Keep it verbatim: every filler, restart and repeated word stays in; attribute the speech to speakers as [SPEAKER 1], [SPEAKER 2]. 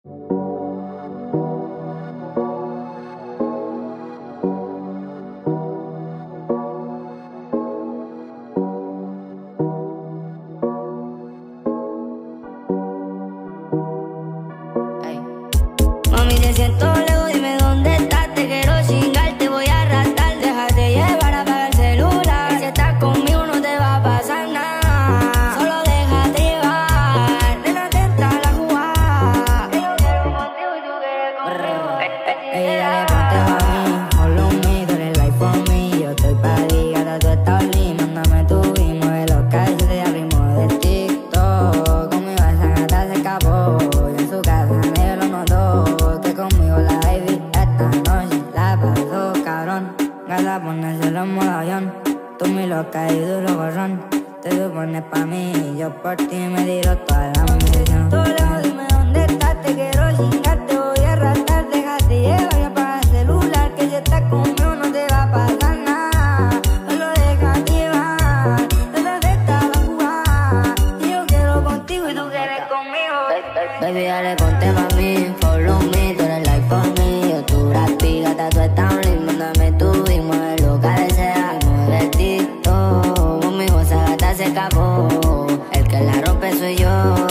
[SPEAKER 1] Mami, te siento lejos, dime dónde estás. Te quiero chingar, te voy a arrastrar. Déjate llevar, apaga el celular. Si estás conmigo no te va a pasar nada. Solo déjate llevar, nena, te entra la jugada. Que yo quiero contigo y tú quieres conmigo.
[SPEAKER 2] Ey, dale, ponte pa' mí, follow me, tú eres like for me. Yo estoy pa' ti, gata, tú estás lindo. Mándame tu y mueve los calzones de ritmo del TikTok. Conmigo esa gata se escapó, y en su casa nadie lo notó. Que conmigo la baby esta noche la pasó cabrón. Gata, ponérselo en modo avión. Tú mi loca y duro gorrón. Te supones pa' mí y yo por ti me tiro toda la misión. Tú lejos, dime dónde estás, te quiero chingar, te voy a arrastrar. Déjate llevar y apaga el celular, que si estás conmigo no te va a pasar nada. Solo déjate llevar, déjate estar la jugada. Y yo quiero contigo y tú quieres conmigo.
[SPEAKER 1] Baby, dale, ponte pa' mí, follow me, tú eres like for me. Yo tu rapi, gata, tú estás lindo. Mándame tu y mueve lo que deseas. Mueve el TikTok, conmigo esa gata se escapó. El que la rompe soy yo.